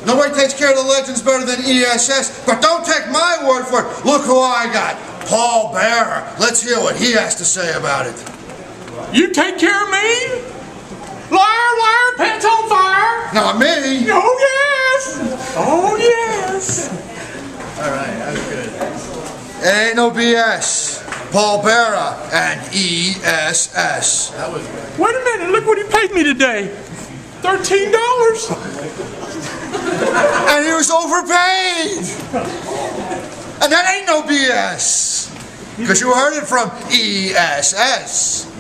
Nobody takes care of the legends better than ESS, but don't take my word for it. Look who I got. Paul Bearer. Let's hear what he has to say about it. You take care of me? Liar, liar, pants on fire. Not me. Oh, yes. Oh, yes. All right, that was good. It ain't no BS. Paul Bearer and ESS. That was good. Wait a minute, look what he paid me today. $13. And he was overpaid. And that ain't no BS. Because you heard it from ESS.